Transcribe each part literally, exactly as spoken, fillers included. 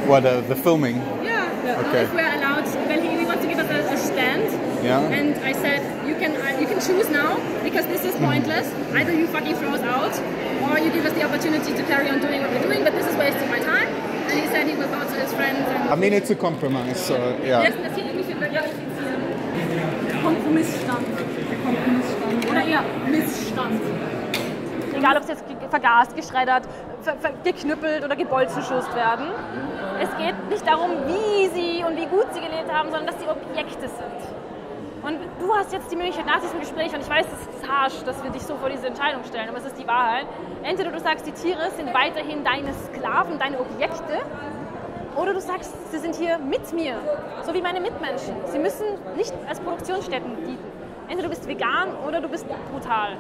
What, uh, the filming? Yeah, Okay. if we're allowed, well, he, he wants to give us a, a stand. Yeah. And I said, you can uh, you can choose now, because this is pointless. Either you fucking throw us out, or you give us the opportunity to carry on doing what we're doing, but this is wasting my time. And he said he will go to his friends. And I mean, it's a compromise, so yeah. Jetzt das hier irgendwie für verifizieren. Kompromissstand. Der Kompromissstand. Oder eher Missstand. Egal, ob es jetzt vergast, geschreddert, ver ver geknüppelt oder gebolzenschust werden. Es geht nicht darum, wie sie und wie gut sie gelebt haben, sondern dass sie Objekte sind. Und du hast jetzt die Möglichkeit nach diesem Gespräch, und ich weiß, es ist harsch, dass wir dich so vor diese Entscheidung stellen, aber es ist die Wahrheit. Entweder du sagst, die Tiere sind weiterhin deine Sklaven, deine Objekte, oder du sagst, sie sind hier mit mir, so wie meine Mitmenschen. Sie müssen nicht als Produktionsstätten dienen. Entweder du bist vegan oder du bist brutal.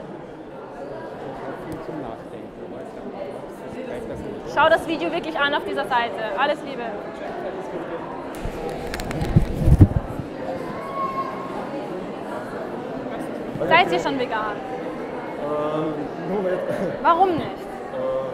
Schau das Video wirklich an auf dieser Seite. Alles Liebe. Seid ihr schon vegan? Äh, nur nicht. Warum nicht? Äh,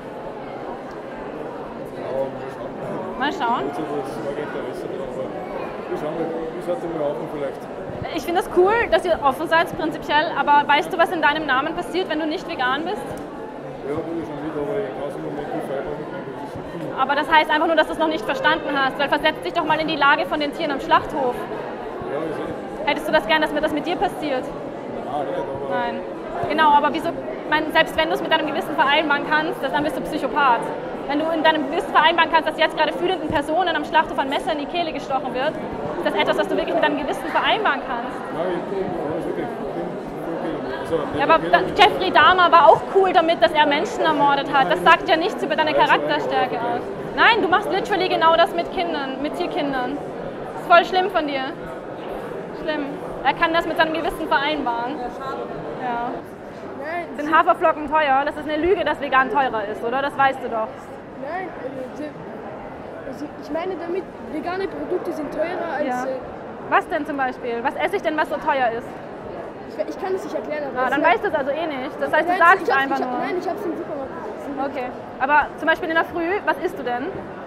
aber Mal schauen. das mag Interesse drauf. Wir schauen mal, wie sollte man auch vielleicht. Ich finde es cool, dass ihr offen seid, prinzipiell, aber weißt du, was in deinem Namen passiert, wenn du nicht vegan bist? Ja, gut, schon wieder, aber ich kann es im Moment nicht weiter. Aber das heißt einfach nur, dass du es noch nicht verstanden hast, weil versetz dich doch mal in die Lage von den Tieren am Schlachthof. Ja, ich sehe. Hättest du das gern, dass mir das mit dir passiert? Nein, nicht, aber. Nein. Genau, aber wieso, ich meine, selbst wenn du es mit deinem Gewissen vereinbaren kannst, dann bist du Psychopath. Wenn du in deinem Gewissen vereinbaren kannst, dass jetzt gerade fühlenden Personen am Schlachthof ein Messer in die Kehle gestochen wird, ist das etwas, was du wirklich mit deinem Gewissen vereinbaren kannst. Nein, ich bin wirklich. Also, Ja, aber da, Jeffrey Dahmer war auch cool damit, dass er Menschen ermordet hat. Das sagt ja nichts über deine Charakterstärke aus. Nein, du machst literally genau das mit Kindern, mit Tierkindern. Das ist voll schlimm von dir. Schlimm. Er kann das mit seinem Gewissen vereinbaren. Ja. Sind Haferflocken teuer? Das ist eine Lüge, dass vegan teurer ist, oder? Das weißt du doch. Nein, also, also ich meine damit, vegane Produkte sind teurer als... Ja. Äh, Was denn zum Beispiel? Was esse ich denn, was so teuer ist? ich, ich kann es nicht erklären, aber... Ah, dann es- weißt du es also eh nicht. Das heißt, du Nein, sagst ich hab's- einfach ich hab, nur. Nein, ich habe es im Supermarkt gesehen. Okay. Aber zum Beispiel in der Früh, was isst du denn?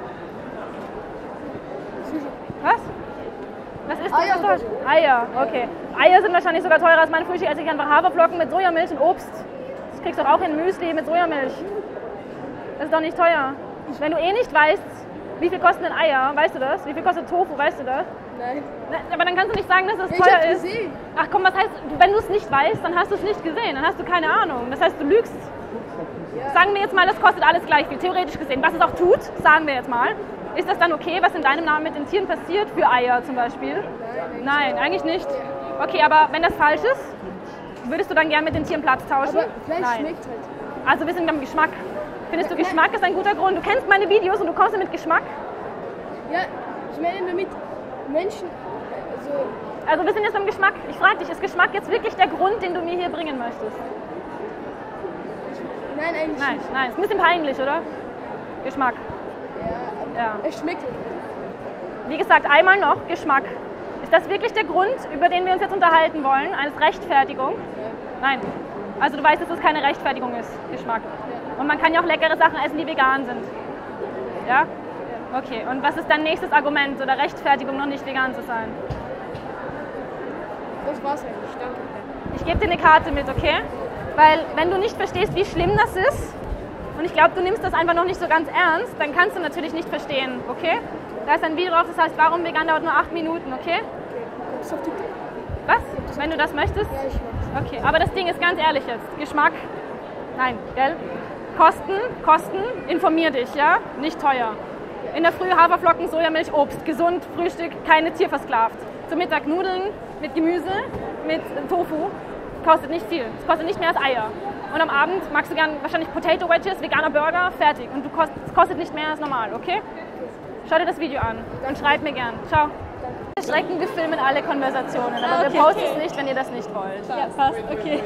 Was? Was isst du? Eier Was Deutsch? Eier, okay. Eier sind wahrscheinlich sogar teurer als mein Frühstück. Esse ich einfach Haferflocken mit Sojamilch und Obst. Das kriegst du doch auch in Müsli mit Sojamilch. Das ist doch nicht teuer. Wenn du eh nicht weißt, wie viel kosten denn Eier, weißt du das? Wie viel kostet Tofu, weißt du das? Nein. Na, aber dann kannst du nicht sagen, dass es Ich teuer hab's ist. gesehen. Ach komm, was heißt, wenn du es nicht weißt, dann hast du es nicht gesehen, dann hast du keine Ahnung. Das heißt, du lügst. Sagen wir jetzt mal, das kostet alles gleich viel, theoretisch gesehen. Was es auch tut, sagen wir jetzt mal. Ist das dann okay, was in deinem Namen mit den Tieren passiert, für Eier zum Beispiel? Nein, eigentlich nicht. Okay, aber wenn das falsch ist, würdest du dann gern mit den Tieren Platz tauschen? Aber Fleisch Nein. schmeckt halt. Also wir sind beim Geschmack. Findest du, Geschmack ist ein guter Grund? Du kennst meine Videos und du kommst mit Geschmack? Ja, ich meine damit, Menschen, also... Also wir sind jetzt beim Geschmack. Ich frage dich, ist Geschmack jetzt wirklich der Grund, den du mir hier bringen möchtest? Nein, eigentlich Nein, nicht. nein, ist ein bisschen peinlich, oder? Geschmack. Ja, Ja. es schmeckt halt. Wie gesagt, einmal noch, Geschmack. Ist das wirklich der Grund, über den wir uns jetzt unterhalten wollen? Eine Rechtfertigung? Nein. Also du weißt, dass es keine Rechtfertigung ist, Geschmack. Und man kann ja auch leckere Sachen essen, die vegan sind. Ja? Okay, und was ist dein nächstes Argument oder Rechtfertigung, noch nicht vegan zu sein? Das war's eigentlich, danke. Ich gebe dir eine Karte mit, okay? Weil wenn du nicht verstehst, wie schlimm das ist, und ich glaube, du nimmst das einfach noch nicht so ganz ernst, dann kannst du natürlich nicht verstehen, okay? Da ist ein Video drauf, das heißt, warum vegan dauert nur acht Minuten, okay? Kommst du auf TikTok? Was? Wenn du das möchtest? Ja, ich mach's. Okay, aber das Ding ist ganz ehrlich jetzt, Geschmack, nein, gell? Kosten, Kosten, informier dich, ja? Nicht teuer. In der Früh Haferflocken, Sojamilch, Obst, gesund, Frühstück, keine Tier versklavt. Zum Mittag Nudeln mit Gemüse, mit Tofu, kostet nicht viel. Es kostet nicht mehr als Eier. Und am Abend magst du gern wahrscheinlich Potato Wedges, veganer Burger, fertig. Und du kost, es kostet nicht mehr als normal, okay? Schau dir das Video an und schreib mir gern. Ciao. Schrecken, wir filmen alle Konversationen, aber Okay, wir posten okay. es nicht, wenn ihr das nicht wollt. Ja, passt, okay.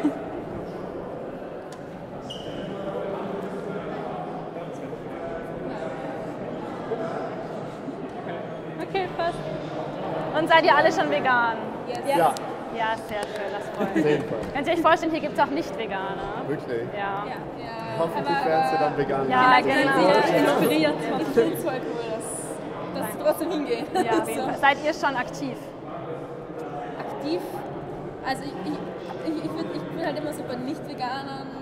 Okay, passt. Und seid ihr alle schon vegan? Ja, Ja, sehr schön, das freut mich. auf jeden Fall. Könnt ihr euch vorstellen, hier gibt es auch Nicht-Veganer. Wirklich. Ja. Hoffentlich werden sie dann vegan. Ja, Wenn genau. sie inspiriert hat. Ich finde es voll cool, dass dass sie trotzdem hingehen. Ja, auf jeden So. Fall. Seid ihr schon aktiv? Aktiv, also ich, ich, ich, ich, würd, ich bin halt immer so bei Nicht-Veganern,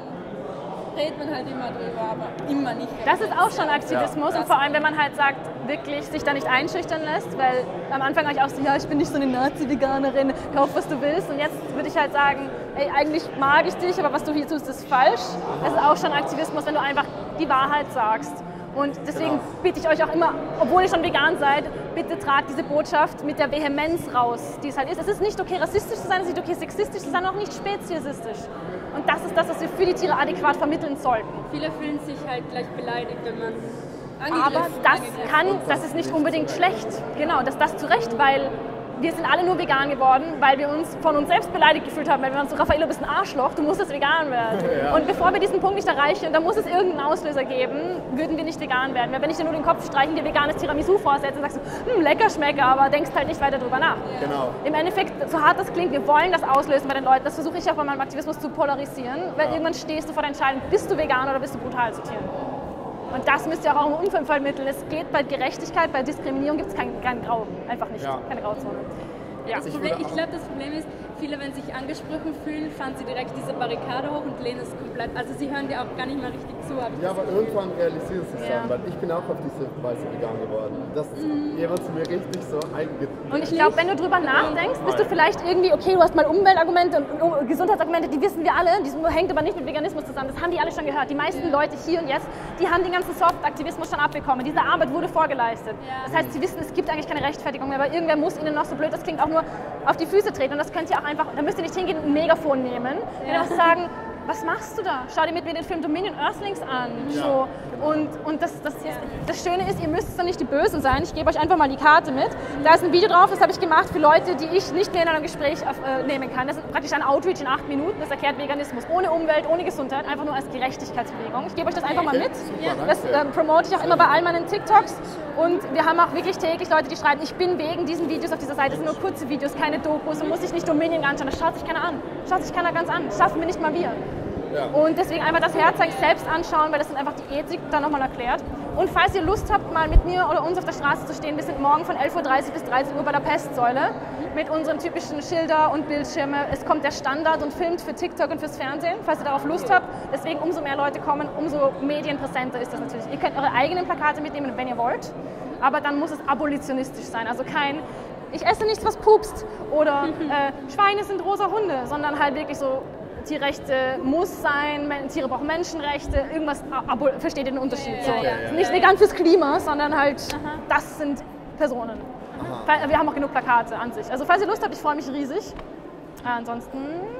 redet man halt immer drüber, aber immer nicht. Das ist auch schon Aktivismus, und vor allem, wenn man halt sagt, wirklich sich da nicht einschüchtern lässt, weil am Anfang war ich auch so, ja, ich bin nicht so eine Nazi-Veganerin, kauf was du willst, und jetzt würde ich halt sagen, ey, eigentlich mag ich dich, aber was du hier tust, ist falsch. Das ist auch schon Aktivismus, wenn du einfach die Wahrheit sagst. Und deswegen genau. bitte ich euch auch immer, obwohl ihr schon vegan seid, bitte tragt diese Botschaft mit der Vehemenz raus, die es halt ist. Es ist nicht okay, rassistisch zu sein, es ist nicht okay, sexistisch zu sein, auch nicht speziesistisch. Und das ist das, was wir für die Tiere adäquat vermitteln sollten. Viele fühlen sich halt gleich beleidigt, wenn man angegriffen Aber das kann, das ist nicht unbedingt schlecht. Genau, das, das zu Recht, weil wir sind alle nur vegan geworden, weil wir uns von uns selbst beleidigt gefühlt haben, weil wir waren so, Raffaello, du bist ein Arschloch, du musst jetzt vegan werden. Ja. Und bevor wir diesen Punkt nicht erreichen, da muss es irgendeinen Auslöser geben, würden wir nicht vegan werden. Weil wenn ich dir nur den Kopf streichen, dir veganes Tiramisu vorsetze, sagst du, hm, lecker schmecke, aber denkst halt nicht weiter drüber nach. Ja. Genau. Im Endeffekt, so hart das klingt, wir wollen das auslösen bei den Leuten. Das versuche ich auch bei meinem Aktivismus zu polarisieren, weil ja. irgendwann stehst du vor der Entscheidung, bist du vegan oder bist du brutal zu Tieren. Und das müsst ihr auch im Umfeld vermitteln. Es geht bei Gerechtigkeit, bei Diskriminierung gibt es kein, kein Grau, einfach nicht, ja. keine Grauzone. Ja. Das Problem, ich glaube, das Problem ist, viele, wenn sich angesprochen fühlen, fahren sie direkt diese Barrikade hoch und lehnen es komplett. Also sie hören dir auch gar nicht mehr richtig zu. Ja, aber irgendwann realisiert es sich ja. dann, weil ich bin auch auf diese Weise vegan geworden. Das ist mm. jemand zu mir richtig so eingetreten. Und ich glaube, wenn du drüber nachdenkst, bist du vielleicht irgendwie, okay, du hast mal Umweltargumente und Gesundheitsargumente, die wissen wir alle, die hängt aber nicht mit Veganismus zusammen. Das haben die alle schon gehört. Die meisten ja. Leute hier und jetzt, die haben den ganzen Soft-Aktivismus schon abbekommen. Diese Arbeit wurde vorgeleistet. Ja. Das heißt, sie wissen, es gibt eigentlich keine Rechtfertigung mehr, weil irgendwer muss ihnen noch, so blöd das klingt, auch nur auf die Füße treten. Und das könnt ihr auch einfach, da müsst ihr nicht hingehen und ein Megafon nehmen. Ja. Und sagen, was machst du da? Schau dir mit mir den Film Dominion Earthlings an. Ja. So. Und, und das, das, ja. das Schöne ist, ihr müsst dann nicht die Bösen sein. Ich gebe euch einfach mal die Karte mit. Da ist ein Video drauf, das habe ich gemacht für Leute, die ich nicht mehr in einem Gespräch äh, nehmen kann. Das ist praktisch ein Outreach in acht Minuten. Das erklärt Veganismus. Ohne Umwelt, ohne Gesundheit, einfach nur als Gerechtigkeitsbewegung. Ich gebe euch das einfach mal mit. Das äh, promote ich auch immer bei all meinen TikToks. Und wir haben auch wirklich täglich Leute, die schreiben, ich bin wegen diesen Videos auf dieser Seite. Das sind nur kurze Videos, keine Dokus. Und muss sich nicht Dominion anschauen. Das schaut sich keiner an. Schaut sich keiner ganz an. Das schaffen wir nicht mal wir. Ja. Und deswegen einfach das Herz selbst anschauen, weil das sind einfach die Ethik da nochmal erklärt. Und falls ihr Lust habt, mal mit mir oder uns auf der Straße zu stehen, wir sind morgen von elf Uhr dreißig bis dreizehn Uhr bei der Pestsäule mit unseren typischen Schilder und Bildschirme. Es kommt der Standard und filmt für TikTok und fürs Fernsehen, falls ihr darauf Lust habt. Deswegen umso mehr Leute kommen, umso medienpräsenter ist das natürlich. Ihr könnt eure eigenen Plakate mitnehmen, wenn ihr wollt, aber dann muss es abolitionistisch sein. Also kein, ich esse nichts, was pupst oder äh, Schweine sind rosa Hunde, sondern halt wirklich so, Tierrechte muss sein, Tiere brauchen Menschenrechte, irgendwas, versteht ihr den Unterschied? Ja, so. ja, ja. Nicht vegan fürs Klima, sondern halt, Aha. das sind Personen. Aha. Wir haben auch genug Plakate an sich. Also falls ihr Lust habt, ich freue mich riesig. Ansonsten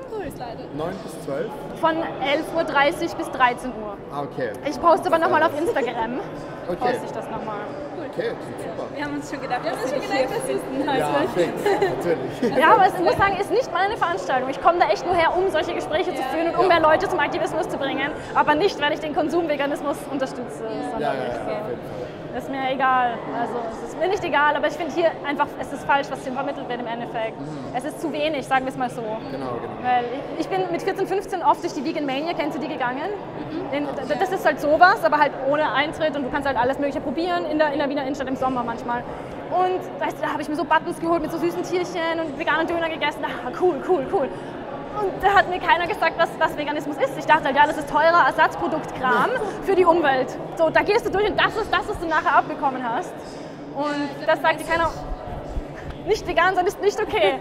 neun bis zwölf? Von elf Uhr dreißig bis dreizehn Uhr. Ah, okay. Ich poste aber nochmal auf Instagram. Okay. Poste ich das nochmal. Okay, super. Wir haben uns schon gedacht, wir dass wir hier sitzen. Ja, natürlich. Ja, aber ich muss sagen, es ist nicht meine Veranstaltung. Ich komme da echt nur her, um solche Gespräche ja. zu führen und um ja. mehr Leute zum Aktivismus zu bringen. Aber nicht, weil ich den Konsumveganismus unterstütze. Ja, ja, ja, ja, auf jeden Fall. Das ist mir egal. Also es ist mir nicht egal, aber ich finde hier einfach, es ist falsch, was hier vermittelt wird im Endeffekt. Mhm. Es ist zu wenig, sagen wir es mal so. Genau, genau. Weil ich, ich bin mit vierzehn, fünfzehn oft durch die Vegan Mania, kennst du die, gegangen? Mhm. Den, das ist halt sowas, aber halt ohne Eintritt und du kannst halt alles Mögliche probieren in der, in der Wiener Innenstadt im Sommer manchmal. Und weißt du, da habe ich mir so Buttons geholt mit so süßen Tierchen und veganen Döner gegessen. Ah, cool, cool, cool. Und da hat mir keiner gesagt, was, was Veganismus ist. Ich dachte halt, ja, das ist teurer Ersatzproduktkram für die Umwelt. So, da gehst du durch und das ist das, was du nachher abbekommen hast. Und das sagt dir keiner, nicht vegan sein ist nicht okay.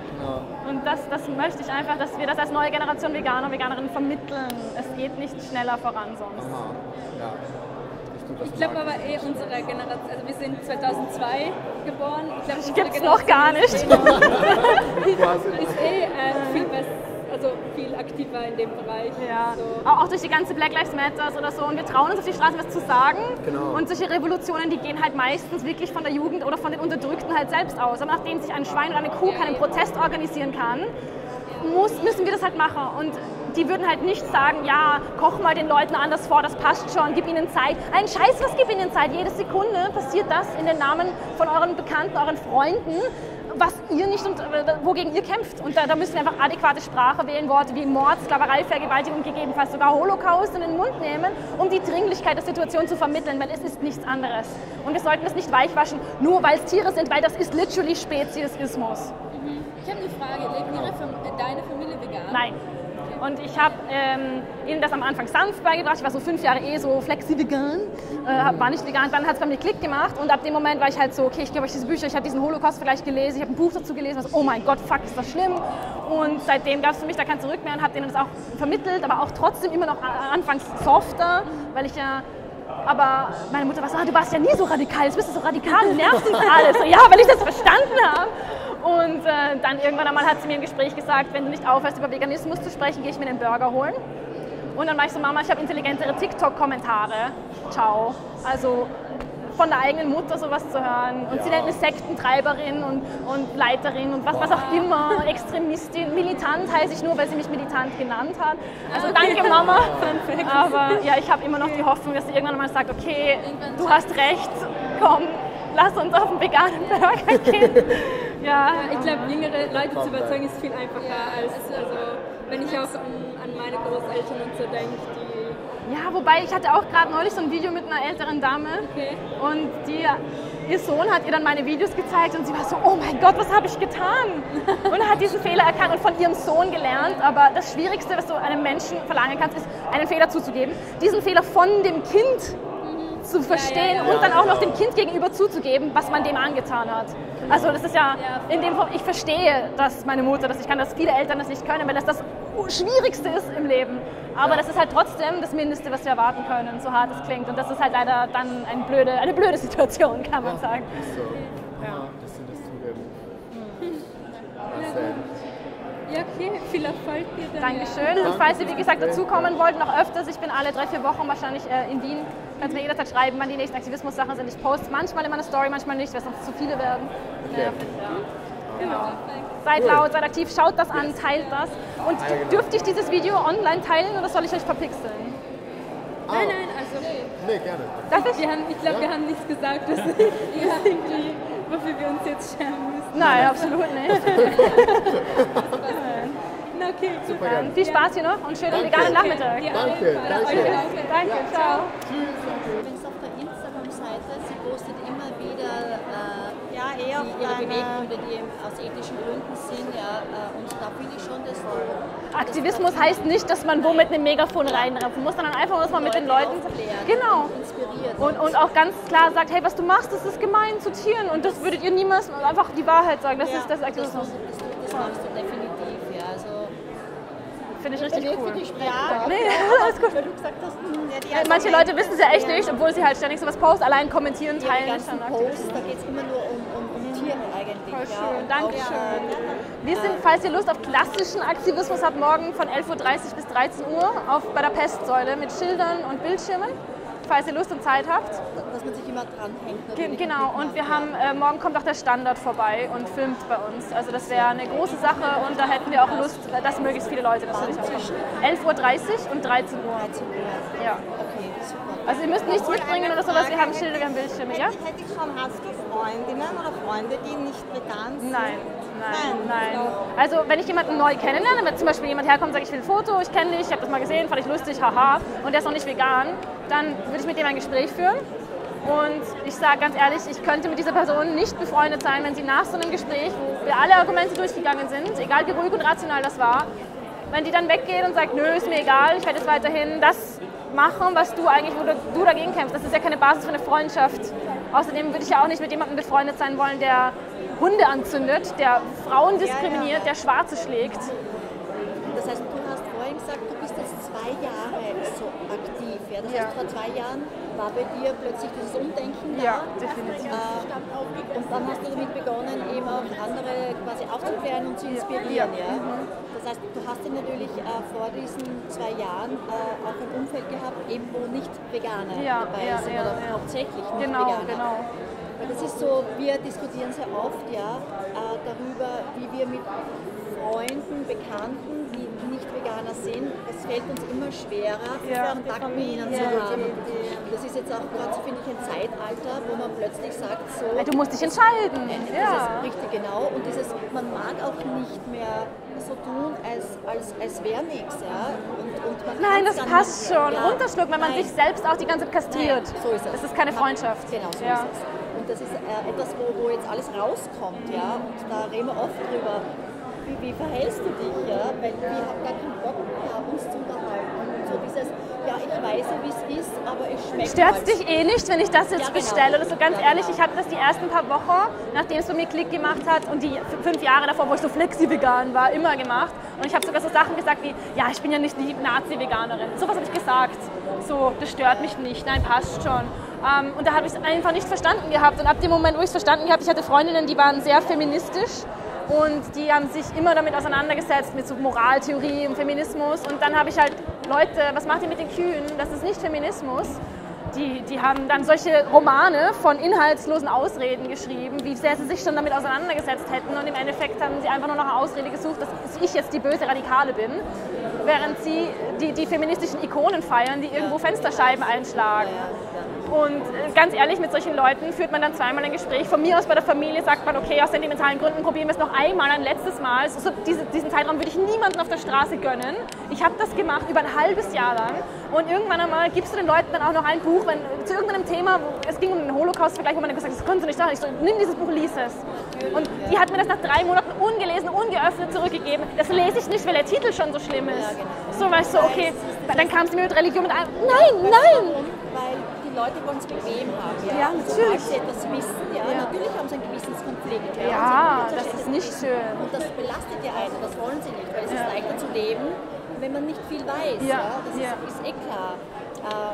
Und das, das möchte ich einfach, dass wir das als neue Generation Veganer und Veganerinnen vermitteln. Es geht nicht schneller voran sonst. Aha. Ja. Ich glaube aber eh unsere Generation, also wir sind zweitausendzwei geboren. Ich glaube, das gibt's noch gar nicht. ist eh äh, viel besser, also viel aktiver in dem Bereich. Ja. So. Auch durch die ganze Black Lives Matter oder so. Und wir trauen uns auf die Straße was zu sagen. Genau. Und solche Revolutionen, die gehen halt meistens wirklich von der Jugend oder von den Unterdrückten halt selbst aus. Aber nachdem sich ein Schwein oder eine Kuh keinen Protest organisieren kann, muss, müssen wir das halt machen. Und die würden halt nicht sagen, ja, koch mal den Leuten anders vor, das passt schon, gib ihnen Zeit. Ein Scheiß, was gib ihnen Zeit? Jede Sekunde passiert das in den Namen von euren Bekannten, euren Freunden, was ihr nicht und wogegen ihr kämpft. Und da, da müssen wir einfach adäquate Sprache wählen, Worte wie Mord, Sklaverei, Vergewaltigung, gegebenenfalls sogar Holocaust in den Mund nehmen, um die Dringlichkeit der Situation zu vermitteln, weil es ist nichts anderes. Und wir sollten es nicht weichwaschen, nur weil es Tiere sind, weil das ist literally Speziesismus. Mhm. Ich habe eine Frage, lebt ihre Fam deine Familie vegan? Nein. Und ich habe ähm, ihnen das am Anfang sanft beigebracht. Ich war so fünf Jahre eh so flexi-vegan, äh, war nicht vegan. Dann hat es bei mir Klick gemacht und ab dem Moment war ich halt so, okay, ich gebe euch diese Bücher, ich habe diesen Holocaust-Vergleich gelesen, ich habe ein Buch dazu gelesen, also, oh mein Gott, fuck, ist das schlimm. Und seitdem gab es für mich da kein Zurück mehr und habe denen das auch vermittelt, aber auch trotzdem immer noch anfangs softer, weil ich ja... Aber meine Mutter war so, ah, du warst ja nie so radikal, jetzt bist du so radikal, nervst uns alles. So, ja, weil ich das verstanden habe. Und äh, dann irgendwann einmal hat sie mir im Gespräch gesagt, wenn du nicht aufhörst, über Veganismus zu sprechen, gehe ich mir einen Burger holen. Und dann war ich so, Mama, ich habe intelligentere TikTok-Kommentare. Ciao. Also von der eigenen Mutter sowas zu hören. Und ja. sie nennt mich Sektentreiberin und, und Leiterin und was, was auch immer, Extremistin. Militant heiße ich nur, weil sie mich militant genannt hat. Also danke, Mama. Aber ja, ich habe immer noch die Hoffnung, dass sie irgendwann mal sagt, okay, du hast recht, komm, lass uns auf einen veganen Burger gehen. Ja. Ich glaube, jüngere Leute zu überzeugen ist viel einfacher als, also, wenn ich auch an, an meine Großeltern und so denke, die... Ja, wobei, ich hatte auch gerade neulich so ein Video mit einer älteren Dame okay. und die, ihr Sohn hat ihr dann meine Videos gezeigt und sie war so, oh mein Gott, was habe ich getan? Und hat diesen Fehler erkannt und von ihrem Sohn gelernt. Aber das Schwierigste, was du einem Menschen verlangen kannst, ist, einen Fehler zuzugeben. Diesen Fehler von dem Kind zu verstehen ja, ja, ja. und dann auch noch dem Kind gegenüber zuzugeben, was man dem angetan hat. Also das ist ja, in dem Fall, ich verstehe, dass meine Mutter, dass ich kann, dass viele Eltern das nicht können, weil das das Schwierigste ist im Leben. Aber ja. das ist halt trotzdem das Mindeste, was wir erwarten können, so hart es klingt. Und das ist halt leider dann eine blöde, eine blöde Situation, kann man sagen. So. Ja, das sind das zugeben. Ja, okay, viel Erfolg dir dann. Dankeschön. Und falls ihr, wie gesagt, dazukommen wollt, noch öfters, ich bin alle drei, vier Wochen wahrscheinlich äh, in Wien, könnt ihr mir jederzeit schreiben, wann die nächsten Aktivismus-Sachen sind. Ich poste manchmal in meiner Story, manchmal nicht, weil sonst zu viele werden. Okay. Ja. Genau. Seid laut, seid aktiv, schaut das an, teilt das. Und dürfte ich dieses Video online teilen oder soll ich euch verpixeln? Ah. Nein, nein, also... Nee, gerne. Darf ich? Wir haben, ich glaube, ja. wir haben nichts gesagt, dass irgendwie, wofür wir uns jetzt schämen müssen. Nein, absolut nicht. Na, okay, super. Dann viel Spaß hier noch und schönen veganen Nachmittag. Danke, danke. Danke, danke, ciao. Übrigens auf der Instagram-Seite, sie postet immer wieder äh, ja, eher die, ihre Beweggründe, die eben aus ethischen Gründen sind. Ja, äh, und da finde ich schon, dass du, Aktivismus das heißt nicht, dass man wo mit einem Megafon reinreffen muss, sondern einfach, dass man mit den Leuten genau inspiriert und, und auch ganz klar sagt, hey, was du machst, das ist gemein zu Tieren und das würdet ihr niemals einfach die Wahrheit sagen. Das ja, ist das Aktivismus. Das, das, das machst du definitiv, ja. Also, finde ich richtig cool. Ja, nee, alles gut. Weil du gesagt hast, ja, die manche Leute wissen es ja echt nicht, obwohl sie halt ständig sowas posten, allein kommentieren, teilen. Die ganzen Posts, da geht es immer nur um, um, um Tiere eigentlich. Voll ja, schön, danke schön. Äh, Wir sind, falls ihr Lust auf klassischen Aktivismus habt, morgen von elf Uhr dreißig bis dreizehn Uhr auf, bei der Pestsäule mit Schildern und Bildschirmen, falls ihr Lust und Zeit habt. Dass man sich immer dranhängt. Ge genau, und wir haben, äh, morgen kommt auch der Standard vorbei und filmt bei uns. Also das wäre eine große Sache und da hätten wir auch Lust, dass möglichst viele Leute natürlich auch kommen. elf Uhr dreißig und dreizehn Uhr. dreizehn Uhr. Ja. Okay, super. Also ihr müsst nichts mitbringen oder sowas, wir haben Schilder, wir haben Bildschirme, ja? Hätte ich schon, hast du Freundinnen oder Freunde, die nicht vegan sind? Nein, nein, nein. Also wenn ich jemanden neu kennenlerne, wenn zum Beispiel jemand herkommt und sagt, ich will ein Foto, ich kenne dich, ich habe das mal gesehen, fand ich lustig, haha, und der ist noch nicht vegan, dann würde ich mit dem ein Gespräch führen. Und ich sage ganz ehrlich, ich könnte mit dieser Person nicht befreundet sein, wenn sie nach so einem Gespräch, wo wir alle Argumente durchgegangen sind, egal wie ruhig und rational das war, wenn die dann weggeht und sagt, nö, ist mir egal, ich werde jetzt weiterhin das machen, was du eigentlich, wo du, du dagegen kämpfst. Das ist ja keine Basis für eine Freundschaft. Außerdem würde ich ja auch nicht mit jemandem befreundet sein wollen, der Hunde anzündet, der Frauen diskriminiert, der Schwarze schlägt. Das heißt, du hast vorhin gesagt, du bist jetzt zwei Jahre so aktiv. Ja? Das Ja. heißt, vor zwei Jahren war bei dir plötzlich dieses Umdenken da. Ja, definitiv. Äh, und dann hast du damit begonnen, eben auch andere quasi aufzuklären und zu inspirieren. Ja. Das heißt, du hast ja natürlich äh, vor diesen zwei Jahren äh, auch ein Umfeld gehabt, eben wo nicht Veganer Ja, dabei ja, sind ja, oder ja. hauptsächlich nicht Genau, Veganer. genau. Weil das ist so, wir diskutieren sehr oft ja, äh, darüber, wie wir mit Freunden, Bekannten, die nicht Veganer sind, es fällt uns immer schwerer, Ja. Kontakt mit ihnen zu haben. Das ist jetzt auch gerade so, finde ich, ein Zeitalter, wo man plötzlich sagt, so... Du musst dich entscheiden. Dieses, Ja. richtig, genau. Und dieses, man mag auch nicht mehr so tun, als, als, als wäre nichts. Ja? Und, und man Nein, kann's das dann passt nicht- schon. ja, Runterschluckt, wenn man nein. sich selbst auch die ganze Zeit kastriert. Nein, so ist es. Das ist keine Freundschaft. Genau, so Ja. ist es. Und das ist äh, etwas, wo, wo jetzt alles rauskommt, ja. Und da reden wir oft drüber, wie, wie verhältst du dich, ja? Weil wir haben gar keinen Bock mehr, uns zu unterhalten. Und so dieses, ja, ich weiß ja, wie es ist, aber ich schmecke Stört halt. dich eh nicht, wenn ich das jetzt Ja, genau. bestelle? Oder so ganz Ja, ehrlich, genau. ich hatte das die ersten paar Wochen, nachdem es bei mir Klick gemacht hat und die f- fünf Jahre davor, wo ich so flexi-vegan war, immer gemacht. Und ich habe sogar so Sachen gesagt wie, ja, ich bin ja nicht die Nazi-Veganerin. Sowas habe ich gesagt. So, das stört mich nicht, nein, passt schon. Ähm, und da habe ich es einfach nicht verstanden gehabt. Und ab dem Moment, wo ich es verstanden habe, ich hatte Freundinnen, die waren sehr feministisch. Und die haben sich immer damit auseinandergesetzt, mit so Moraltheorie und Feminismus. Und dann habe ich halt, Leute, was macht ihr mit den Kühen? Das ist nicht Feminismus. Die, die haben dann solche Romane von inhaltslosen Ausreden geschrieben, wie sehr sie sich schon damit auseinandergesetzt hätten. Und im Endeffekt haben sie einfach nur noch eine Ausrede gesucht, dass ich jetzt die böse Radikale bin. Während sie die, die feministischen Ikonen feiern, die irgendwo Fensterscheiben einschlagen. Und äh, ganz ehrlich, mit solchen Leuten führt man dann zweimal ein Gespräch. Von mir aus bei der Familie sagt man, okay, aus sentimentalen Gründen probieren wir es noch einmal, ein letztes Mal. So, diese, diesen Zeitraum würde ich niemandem auf der Straße gönnen. Ich habe das gemacht über ein halbes Jahr lang. Und irgendwann einmal gibst du den Leuten dann auch noch ein Buch, wenn, zu irgendeinem Thema, wo, es ging um den Holocaust-Vergleich, wo man dann gesagt hat, das können sie nicht sagen. Ich so, nimm dieses Buch, lies es. Und die hat mir das nach drei Monaten ungelesen, ungeöffnet zurückgegeben. Das lese ich nicht, weil der Titel schon so schlimm ist. So war ich so, okay, dann kam sie mir mit Religion mit einem, nein, nein! Weil die Leute wollen es bequem haben. Ja, Ja, und natürlich. sobald sie etwas wissen, ja, Ja. natürlich haben sie einen Gewissenskonflikt. Ja, Ja, und sie wollen das etwas ist nicht wissen. schön. Und das belastet ja einen, das wollen sie nicht, weil es Ja. ist leichter zu leben, wenn man nicht viel weiß. Ja. Ja. Das Ja. Ist, ist eh klar. Äh,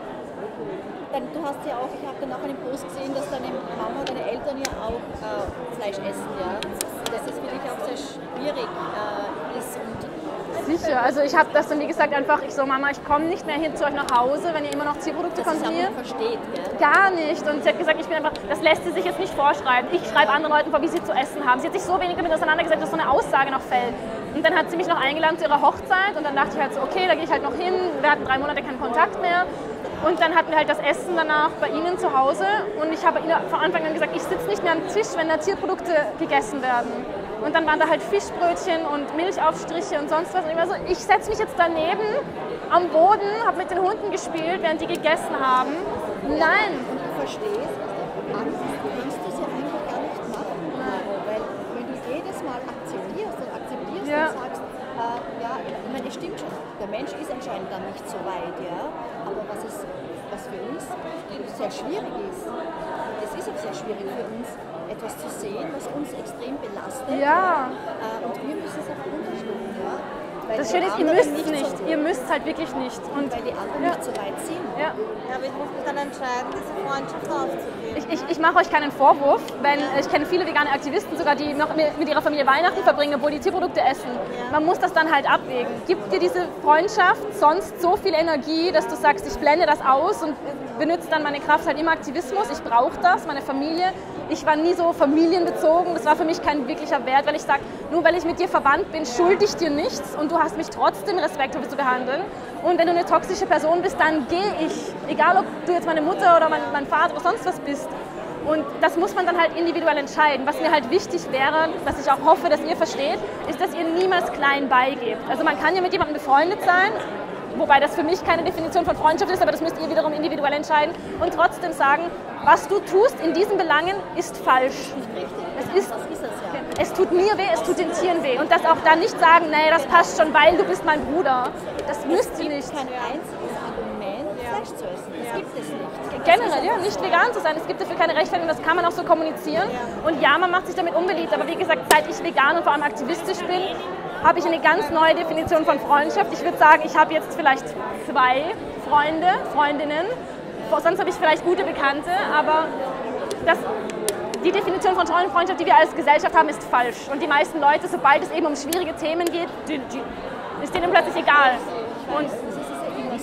dann, du hast ja auch, ich habe dann auch einen Post gesehen, dass deine Mama, deine Eltern ja auch äh, Fleisch essen. Ja. Dass das für dich auch sehr schwierig äh, ist. Und Sicher, also ich habe das dann wie gesagt einfach, ich so, Mama, ich komme nicht mehr hin zu euch nach Hause, wenn ihr immer noch Tierprodukte dass sie es auch konsumiert. nicht versteht. Gell? Gar nicht. Und sie hat gesagt, ich bin einfach, das lässt sie sich jetzt nicht vorschreiben. Ich schreibe anderen Leuten vor, wie sie zu essen haben. Sie hat sich so wenig damit auseinandergesetzt, dass so eine Aussage noch fällt. Und dann hat sie mich noch eingeladen zu ihrer Hochzeit und dann dachte ich halt so, okay, da gehe ich halt noch hin. Wir hatten drei Monate keinen Kontakt mehr. Und dann hatten wir halt das Essen danach bei ihnen zu Hause. Und ich habe ihnen von Anfang an gesagt, ich sitze nicht mehr am Tisch, wenn da Tierprodukte gegessen werden. Und dann waren da halt Fischbrötchen und Milchaufstriche und sonst was. Und ich war so, ich setze mich jetzt daneben am Boden, habe mit den Hunden gespielt, während die gegessen haben. Nein. Und du verstehst, Angst, kannst du es ja eigentlich gar nicht machen, Maro, weil wenn du jedes Mal akzeptierst und akzeptierst Ja. und sagst, äh, ja, ich meine, es stimmt schon, der Mensch ist anscheinend dann nicht so weit, ja, aber was, ist, was für uns sehr schwierig ist, es ist auch sehr schwierig für uns, etwas zu sehen, was uns extrem belastet. Ja. Äh, und wir müssen es einfach runterschlucken, ja. Weil Das die Schöne ist, ihr anderen müsst nicht. so, Ihr müsst halt wirklich nicht. Und weil die anderen ja. nicht so weit sind. Ja. Ja, aber ich muss mich dann entscheiden, diese Freundschaft aufzugeben. Ich, ich, ich mache euch keinen Vorwurf, wenn ich kenne viele vegane Aktivisten sogar, die noch mit mit ihrer Familie Weihnachten verbringen, obwohl die Tierprodukte essen. Man muss das dann halt abwägen. Gibt dir diese Freundschaft sonst so viel Energie, dass du sagst, ich blende das aus und benutze dann meine Kraft halt im Aktivismus. Ich brauche das, meine Familie. Ich war nie so familienbezogen. Das war für mich kein wirklicher Wert, weil ich sage, nur weil ich mit dir verwandt bin, schulde ich dir nichts und du hast mich trotzdem respektvoll zu behandeln. Und wenn du eine toxische Person bist, dann gehe ich. Egal, ob du jetzt meine Mutter oder mein, mein Vater oder sonst was bist. Und das muss man dann halt individuell entscheiden. Was mir halt wichtig wäre, was ich auch hoffe, dass ihr versteht, ist, dass ihr niemals klein beigebt. Also man kann ja mit jemandem befreundet sein, wobei das für mich keine Definition von Freundschaft ist, aber das müsst ihr wiederum individuell entscheiden und trotzdem sagen, was du tust in diesen Belangen ist falsch. Es ist, Das ist es ja. es tut mir weh, es tut den Tieren weh. Und das auch dann nicht sagen, nee, das passt schon, weil du bist mein Bruder. Das müsst ihr nicht. Kein einziges Argument, Fleisch zu essen. Das gibt es nicht. Generell, ja, nicht vegan zu sein. Es gibt dafür keine Rechtfertigung, das kann man auch so kommunizieren. Und ja, man macht sich damit unbeliebt. Aber wie gesagt, seit ich vegan und vor allem aktivistisch bin, habe ich eine ganz neue Definition von Freundschaft. Ich würde sagen, ich habe jetzt vielleicht zwei Freunde, Freundinnen. Sonst habe ich vielleicht gute Bekannte, aber das, die Definition von treuen Freundschaft, die wir als Gesellschaft haben, ist falsch. Und die meisten Leute, sobald es eben um schwierige Themen geht, die, die, ist denen plötzlich egal. Und Das ist ja immer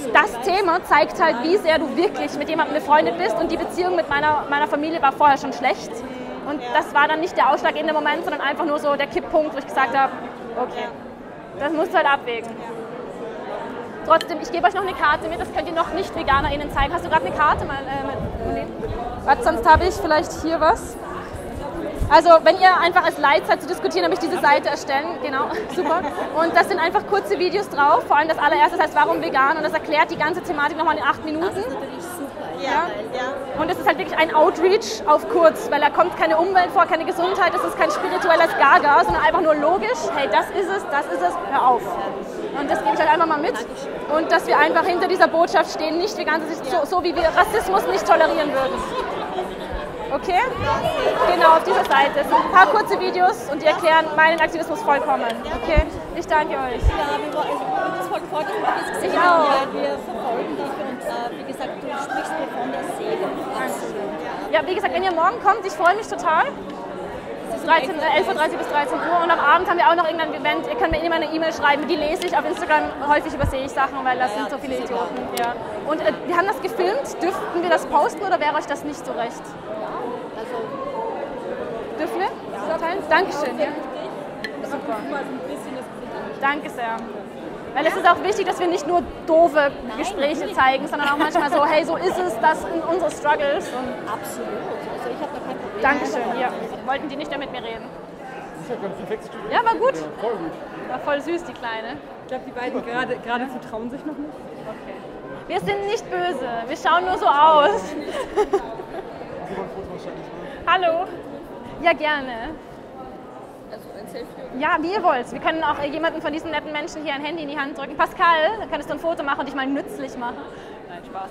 das Thema zeigt halt, wie sehr du wirklich mit jemandem befreundet bist und die Beziehung mit meiner, meiner Familie war vorher schon schlecht. Und das war dann nicht der ausschlaggebende Moment, sondern einfach nur so der Kipppunkt, wo ich gesagt habe, okay, das musst du halt abwägen. Trotzdem, ich gebe euch noch eine Karte mit, das könnt ihr noch nicht VeganerInnen zeigen. Hast du gerade eine Karte mal äh, mit? Warte, sonst habe ich vielleicht hier was. Also, wenn ihr einfach als Leid seid zu diskutieren, habe ich diese Seite erstellen. Genau, super. Und das sind einfach kurze Videos drauf. Vor allem das allererste, das heißt, warum vegan? Und das erklärt die ganze Thematik nochmal in acht Minuten. Das ist natürlich super. Ja. Ja. Und es ist halt wirklich ein Outreach auf kurz, weil da kommt keine Umwelt vor, keine Gesundheit, es ist kein spirituelles Gaga, sondern einfach nur logisch, hey, das ist es, das ist es, hör auf. Und das gebe ich halt einfach mal mit. Und dass wir einfach hinter dieser Botschaft stehen, nicht vegan, so, so wie wir Rassismus nicht tolerieren würden. Okay? Genau, auf dieser Seite. Es sind ein paar kurze Videos und die erklären meinen Aktivismus vollkommen. Okay? Ich danke euch. Ja, wir wollen das voll gefreut, dass wir das gesehen Ich haben. auch. Ja, wir verfolgen dich und äh, wie gesagt, du sprichst mir von der Seele. Absolut. Ja, wie gesagt, wenn ihr morgen kommt, ich freue mich total. dreizehn, elf Uhr dreißig bis dreizehn Uhr und am Abend haben wir auch noch irgendein Event. Ihr könnt mir immer eine E-Mail schreiben, die lese ich auf Instagram. Häufig übersehe ich Sachen, weil das sind so viele Idioten. Ja. Und äh, wir haben das gefilmt. Dürften wir das posten oder wäre euch das nicht so recht? Also, Dürfen wir? Ja. Teilen? Dankeschön. Ja. Super. Danke sehr. Weil es ist auch wichtig, dass wir nicht nur doofe Gespräche zeigen, sondern auch manchmal so, hey, so ist es, das sind unsere Struggles. Und absolut. Also ich habe da kein Problem. Dankeschön, ja. Wollten die nicht mehr mit mir reden? Das ist ja ganz perfekt. Ja, war gut. Ja, voll gut. War voll süß, die Kleine. Ich glaube, die beiden gerade, geradezu trauen sich noch nicht. Okay. Wir sind nicht böse, wir schauen nur so aus. Hallo. Ja, gerne. Also ein Selfie? Ja, wie ihr wollt. Wir können auch jemanden von diesen netten Menschen hier ein Handy in die Hand drücken. Pascal, dann könntest du ein Foto machen und dich mal nützlich machen. Nein, Spaß.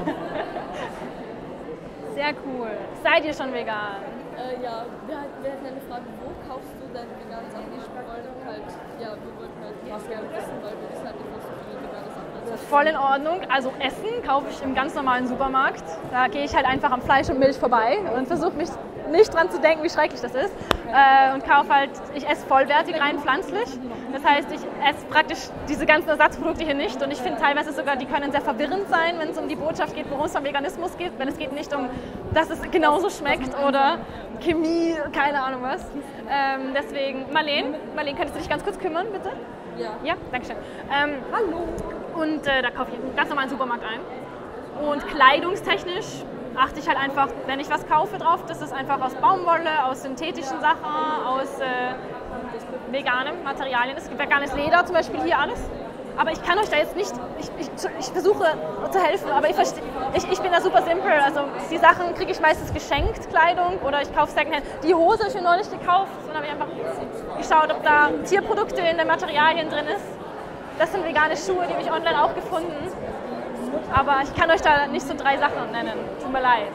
Sehr cool. Seid ihr schon vegan? Äh, ja, wir, halt, wir hatten eine Frage, wo kaufst du deine veganen Sachen? Ich wollte halt, ja, wir wollten halt was gerne wissen, weil wir wissen halt nicht, was so viele vegane Sachen sind. Voll in Ordnung. Also Essen kaufe ich im ganz normalen Supermarkt. Da gehe ich halt einfach am Fleisch und Milch vorbei und versuche mich nicht dran zu denken, wie schrecklich das ist. Äh, und kaufe halt, ich esse vollwertig, rein pflanzlich. Das heißt, ich esse praktisch diese ganzen Ersatzprodukte hier nicht. Und ich finde teilweise sogar, die können sehr verwirrend sein, wenn es um die Botschaft geht, worum es um Veganismus geht. Wenn es geht nicht um, dass es genauso schmeckt oder Chemie, keine Ahnung was. Ähm, deswegen, Marlene, Marlene, könntest du dich ganz kurz kümmern, bitte? Ja. Ja, danke schön. Ähm, Hallo. Und äh, da kaufe ich einen ganz normalen Supermarkt ein. Und kleidungstechnisch achte ich halt einfach, wenn ich was kaufe, drauf, dass es einfach aus Baumwolle, aus synthetischen Sachen, aus äh, veganen Materialien ist. Es gibt veganes Leder zum Beispiel hier alles. Aber ich kann euch da jetzt nicht, ich, ich, ich versuche zu helfen, aber ich, verste, ich, ich bin da super simpel. Also die Sachen kriege ich meistens geschenkt, Kleidung, oder ich kaufe Secondhand. Die Hose habe ich mir neulich gekauft und habe ich einfach geschaut, ob da Tierprodukte in den Materialien drin ist. Das sind vegane Schuhe, die habe ich online auch gefunden. Aber ich kann euch da nicht so drei Sachen nennen. Tut mir leid.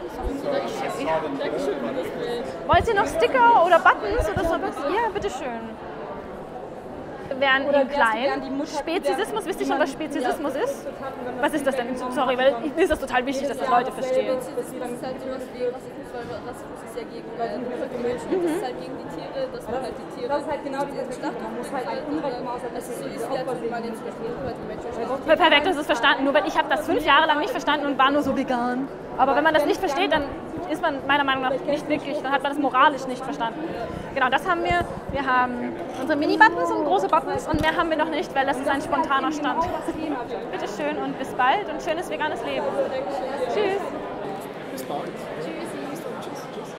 Wollt ihr noch Sticker oder Buttons oder so? Ja, bitteschön. Wären ihm klein. Spezisismus, wisst ihr schon, was Spezisismus ist? Was ist das denn? Sorry, weil mir ist das total wichtig, dass das Leute verstehen. Spezismus ist halt sowas wie Rassismus, weil Rassismus ist ja gegen äh, Menschen. Das ist halt gegen die Tiere, dass man halt die Tiere. Das ist halt genau die Schlacht. Man muss halt ein Unrecht machen, dass es so ist, wie als wenn man jetzt zum Beispiel die Menschen. Perfekt, das ist verstanden. Nur weil ich habe das fünf Jahre lang nicht verstanden und war nur so vegan. Aber wenn man das nicht versteht, dann ist man meiner Meinung nach nicht wirklich, dann hat man das moralisch nicht verstanden. Genau, das haben wir. Wir haben unsere Mini-Buttons und große Buttons und mehr haben wir noch nicht, weil das ist ein spontaner Stand. Bitteschön und bis bald und schönes veganes Leben. Tschüss. Bis bald.